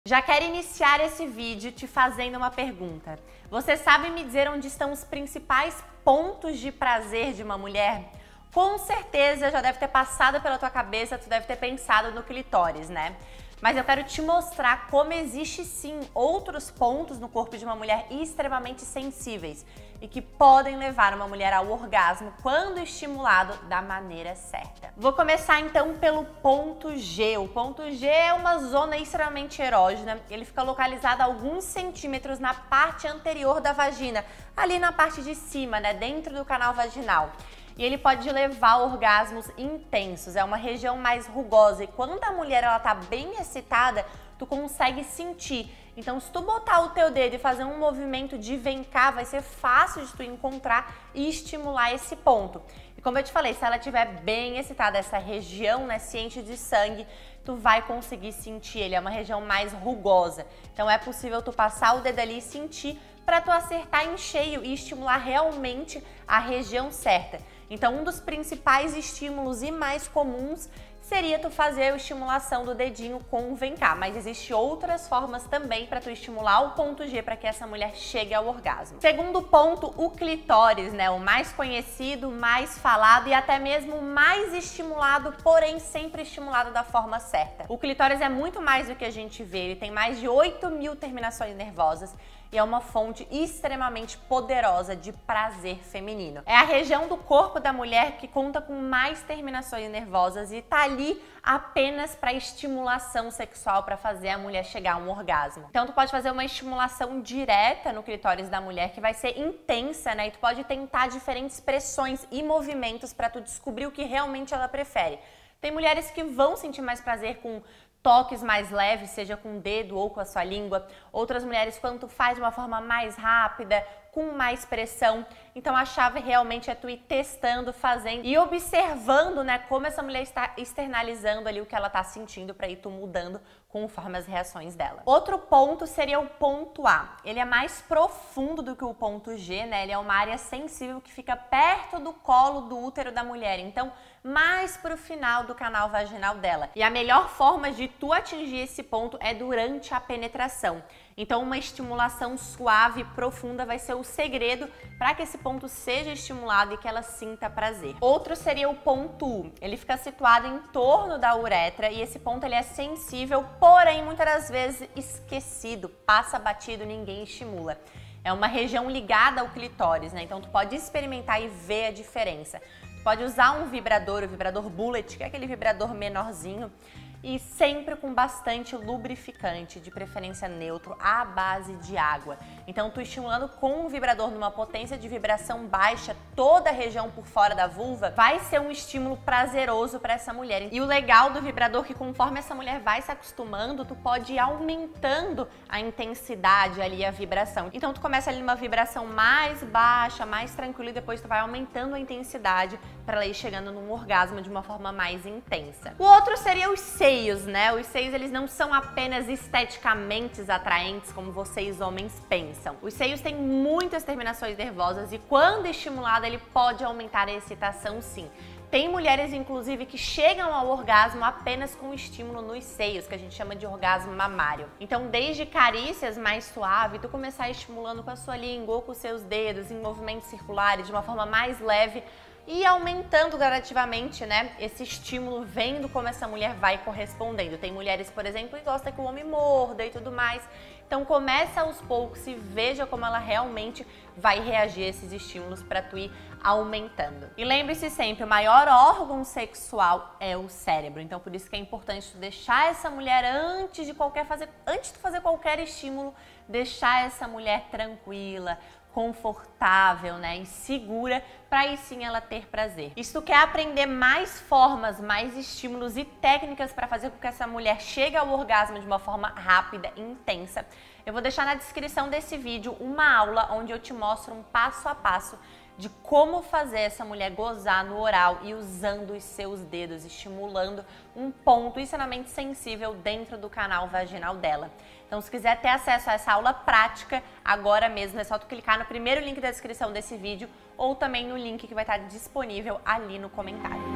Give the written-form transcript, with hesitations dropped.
Já quero iniciar esse vídeo te fazendo uma pergunta. Você sabe me dizer onde estão os principais pontos de prazer de uma mulher? Com certeza já deve ter passado pela tua cabeça, tu deve ter pensado no clitóris, né? Mas eu quero te mostrar como existe sim outros pontos no corpo de uma mulher extremamente sensíveis e que podem levar uma mulher ao orgasmo quando estimulado da maneira certa. Vou começar então pelo ponto G. O ponto G é uma zona extremamente erógena. Ele fica localizado a alguns centímetros na parte anterior da vagina, ali na parte de cima, né, dentro do canal vaginal. E ele pode levar a orgasmos intensos, é uma região mais rugosa e quando a mulher ela tá bem excitada, tu consegue sentir. Então se tu botar o teu dedo e fazer um movimento de vem cá, vai ser fácil de tu encontrar e estimular esse ponto. E como eu te falei, se ela estiver bem excitada, essa região, né, se enche de sangue, tu vai conseguir sentir, ele é uma região mais rugosa. Então é possível tu passar o dedo ali e sentir para tu acertar em cheio e estimular realmente a região certa. Então, um dos principais estímulos e mais comuns seria tu fazer a estimulação do dedinho com o vem cá, mas existem outras formas também para tu estimular o ponto G para que essa mulher chegue ao orgasmo. Segundo ponto, o clitóris, né, o mais conhecido, mais falado e até mesmo mais estimulado, porém sempre estimulado da forma certa. O clitóris é muito mais do que a gente vê, ele tem mais de 8.000 terminações nervosas e é uma fonte extremamente poderosa de prazer feminino. É a região do corpo da mulher que conta com mais terminações nervosas e tá ali apenas para estimulação sexual, para fazer a mulher chegar a um orgasmo. Então tu pode fazer uma estimulação direta no clitóris da mulher que vai ser intensa, né? E tu pode tentar diferentes pressões e movimentos para tu descobrir o que realmente ela prefere. Tem mulheres que vão sentir mais prazer com toques mais leves, seja com o dedo ou com a sua língua. Outras mulheres, quando tu faz de uma forma mais rápida, com mais pressão. Então a chave realmente é tu ir testando, fazendo e observando, né, como essa mulher está externalizando ali o que ela está sentindo para ir tu mudando conforme as reações dela. Outro ponto seria o ponto A. Ele é mais profundo do que o ponto G, né? Ele é uma área sensível que fica perto do colo do útero da mulher. Então, mais pro final do canal vaginal dela. E a melhor forma de tu atingir esse ponto é durante a penetração. Então, uma estimulação suave e profunda vai ser o segredo para que esse ponto seja estimulado e que ela sinta prazer. Outro seria o ponto U. Ele fica situado em torno da uretra e esse ponto ele é sensível, porém muitas das vezes esquecido, passa batido, ninguém estimula. É uma região ligada ao clitóris, né? Então tu pode experimentar e ver a diferença. Tu pode usar um vibrador, o vibrador Bullet, que é aquele vibrador menorzinho, e sempre com bastante lubrificante, de preferência neutro, à base de água. Então, tu estimulando com um vibrador numa potência de vibração baixa toda a região por fora da vulva, vai ser um estímulo prazeroso para essa mulher. E o legal do vibrador é que conforme essa mulher vai se acostumando, tu pode ir aumentando a intensidade ali, a vibração. Então, tu começa ali numa vibração mais baixa, mais tranquila e depois tu vai aumentando a intensidade para ela ir chegando num orgasmo de uma forma mais intensa. O outro seria os seios, né? Os seios, eles não são apenas esteticamente atraentes como vocês homens pensam. Os seios têm muitas terminações nervosas e quando estimulado ele pode aumentar a excitação sim. Tem mulheres, inclusive, que chegam ao orgasmo apenas com estímulo nos seios, que a gente chama de orgasmo mamário. Então, desde carícias mais suave, tu começar estimulando com a sua língua ou com os seus dedos em movimentos circulares de uma forma mais leve, e aumentando gradativamente, né, esse estímulo, vendo como essa mulher vai correspondendo. Tem mulheres, por exemplo, que gostam que o homem morda e tudo mais. Então começa aos poucos e veja como ela realmente vai reagir a esses estímulos para tu ir aumentando. E lembre-se sempre, o maior órgão sexual é o cérebro. Então por isso que é importante tu deixar essa mulher antes de fazer qualquer estímulo, deixar essa mulher tranquila, confortável, né, e segura, para aí sim ela ter prazer. E se tu quer aprender mais formas, mais estímulos e técnicas para fazer com que essa mulher chegue ao orgasmo de uma forma rápida e intensa, eu vou deixar na descrição desse vídeo uma aula onde eu te mostro um passo a passo de como fazer essa mulher gozar no oral e usando os seus dedos, estimulando um ponto extremamente sensível dentro do canal vaginal dela. Então, se quiser ter acesso a essa aula prática, agora mesmo é só tu clicar no primeiro link da descrição desse vídeo ou também no link que vai estar disponível ali no comentário.